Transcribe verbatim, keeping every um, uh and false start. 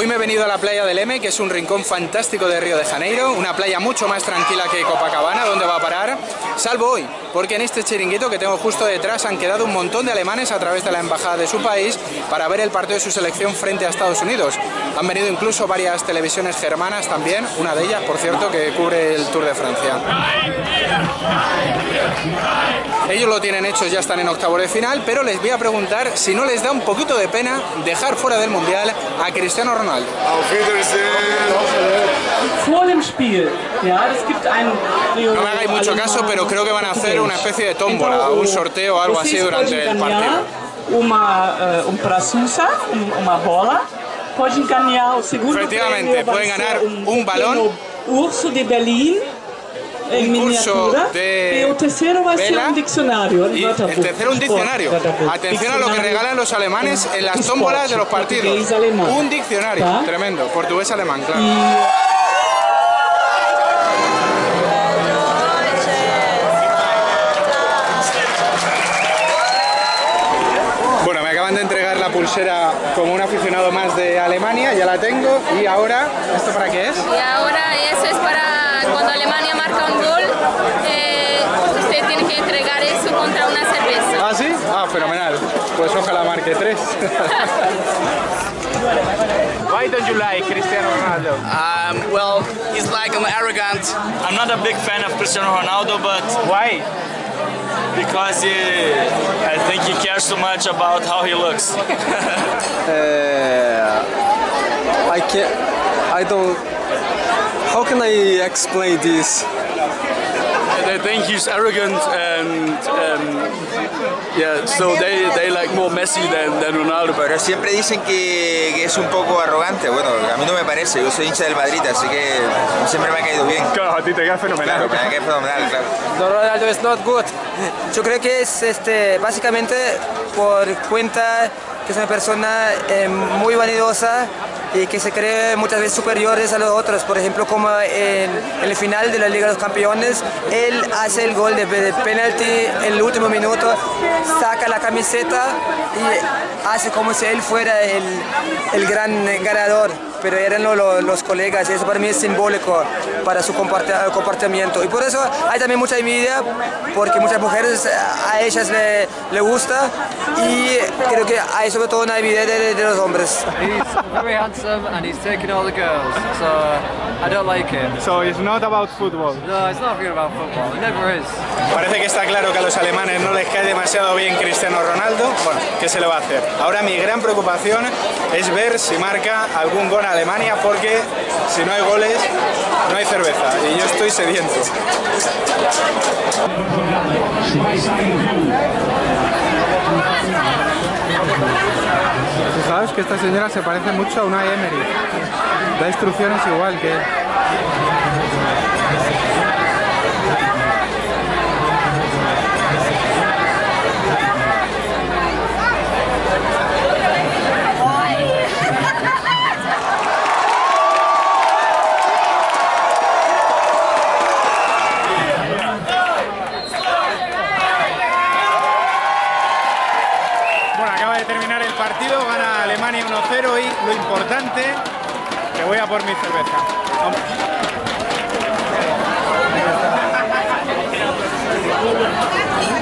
Hoy me he venido a la playa del Eme, que es un rincón fantástico de Río de Janeiro, una playa mucho más tranquila que Copacabana, donde va a parar, salvo hoy, porque en este chiringuito que tengo justo detrás han quedado un montón de alemanes a través de la embajada de su país para ver el partido de su selección frente a Estados Unidos. Han venido incluso varias televisiones germanas también, una de ellas, por cierto, que cubre el Tour de Francia. Ellos lo tienen hecho, ya están en octavos de final, pero les voy a preguntar si no les da un poquito de pena dejar fuera del Mundial a Cristiano Ronaldo. No me hagáis mucho caso, pero creo que van a hacer una especie de tómbola, un sorteo o algo así durante el partido. Uma, um para Susa, uma bola, pode encaminhar o segundo Efectivamente, pueden ganar un balón, urso de Berlín, en miniatura, y el tercero va a ser un diccionario. Y el tercero un diccionario. Atención a lo que regalan los alemanes en las tómbolas de los partidos. Un diccionario, tremendo, portugués-alemán, claro. Bueno, me acaban de entregar la pulsera como un aficionado más de Alemania, ya la tengo. Y ahora, ¿esto para qué es? Y ahora eso es para cuando Alemania marca un gol, eh, usted tiene que entregar eso contra una cerveza. ¿Ah, sí? Ah, fenomenal. Pues ojalá marque tres. Why don't you like Cristiano Ronaldo? Um, well, he's like an arrogant. I'm not a big fan of Cristiano Ronaldo, but why? Because he, I think he cares so much about how he looks. uh, I can't. I don't. How can I explain this? They think he's arrogant and um, yeah, so they, they like more Messi than, than Ronaldo. Pero siempre dicen que, que es un poco arrogante. Bueno, a mí no me parece. Yo soy hincha del Madrid, así que siempre me ha caído bien. Claro, a ti te queda fenomenal. Claro, me queda fenomenal, claro. No, Ronaldo es not good. Yo creo que es este, básicamente por cuenta que es una persona eh, muy vanidosa y que se cree muchas veces superiores a los otros. Por ejemplo, como en, en el final de la Liga de los Campeones, él hace el gol de, de penalti en el último minuto, saca la camiseta y hace como si él fuera el, el gran ganador, pero eran los, los colegas, y eso para mí es simbólico para su comportamiento. Y por eso hay también mucha envidia, porque muchas mujeres a ellas le, le gusta, y creo que hay sobre todo una envidia de, de los hombres. And he's taking all the girls, so I don't like it. So it's not about football. No, it's not about football. It never is. Parece que está claro que a los alemanes no les cae demasiado bien Cristiano Ronaldo. Bueno, ¿qué se le va a hacer? Ahora mi gran preocupación es ver si marca algún gol a Alemania, porque si no hay goles, no hay cerveza. Y yo estoy sediento. Sabes que esta señora se parece mucho a Unai Emery. Da instrucciones igual que él. Terminar el partido, gana Alemania uno cero y lo importante, que voy a por mi cerveza. Vamos.